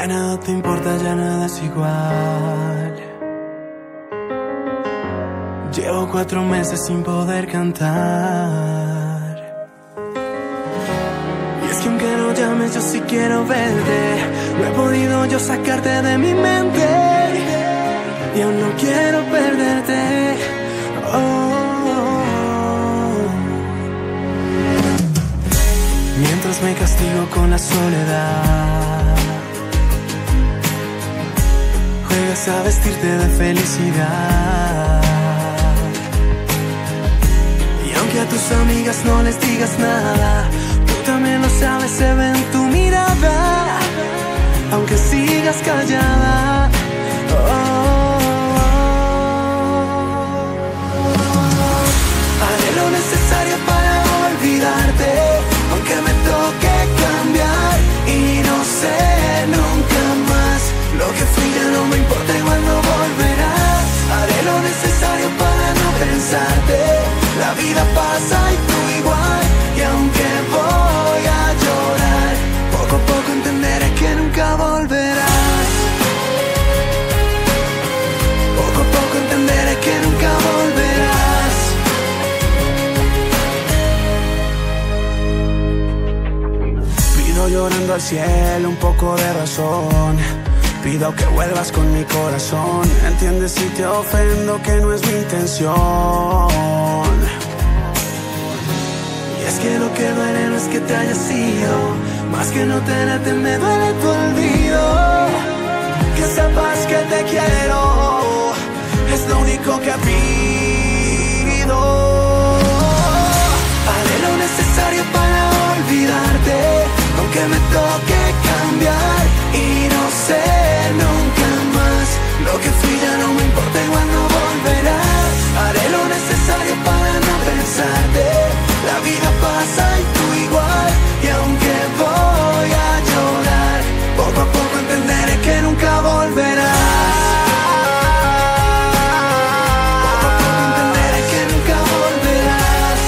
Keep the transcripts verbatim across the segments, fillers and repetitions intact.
Ya nada te importa, ya nada es igual. Llevo cuatro meses sin poder cantar. Y es que aunque no llames, yo sí quiero verte. No he podido yo sacarte de mi mente y aún no quiero perderte. Oh. Mientras me castigo con la soledad, juegas a vestirte de felicidad. Y aunque a tus amigas no les digas nada, tú también lo sabes, se ve en tu mirada, aunque sigas callada. Oh. Haré lo necesario para olvidarte, aunque me toque cambiar. Y no sé nunca más lo que fui, ya no me importa, igual no volverás. Haré lo necesario para no pensarte. La vida pasa y tú igual. Y aunque voy a llorar, poco a poco entenderé que nunca volverás. Poco a poco entenderé que nunca volverás. Pido llorando al cielo un poco de razón. Pido que vuelvas con mi corazón. Entiendes si te ofendo que no es mi intención. Y es que lo que duele no es que te hayas ido, más que no tenerte me duele tu olvido. Que sepas que te quiero, es lo único que pido. Haré lo necesario para olvidarte, aunque me toque cambiar. Y no sé nunca más lo que fui, ya no me importa, igual no volverás. Haré lo necesario para no pensarte. La vida pasa y tú igual. Y aunque voy a llorar, poco a poco entenderé que nunca volverás. Poco a poco entenderé que nunca volverás.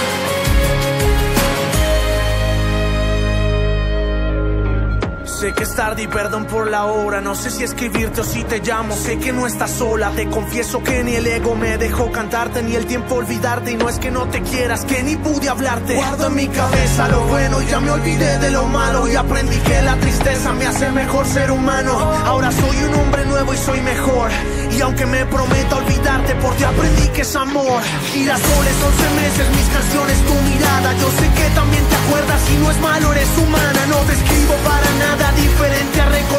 Sé que es tarde y perdón por la hora. No sé si escribirte o si te llamo. Sé que no estás sola. Te confieso que ni el ego me dejó cantarte, ni el tiempo olvidarte. Y no es que no te quieras, que ni pude hablarte. Guardo en mi cabeza lo bueno y ya me olvidé de lo malo. Y aprendí que la tristeza me hace mejor ser humano. Ahora soy un hombre nuevo y soy mejor. Y aunque me prometa olvidarte, por ti aprendí que es amor. Girasoles, once meses, mis canciones, tu mirada. Yo sé que también te acuerdas y no es malo, eres humana. No te escribo para nada diferente a recordar.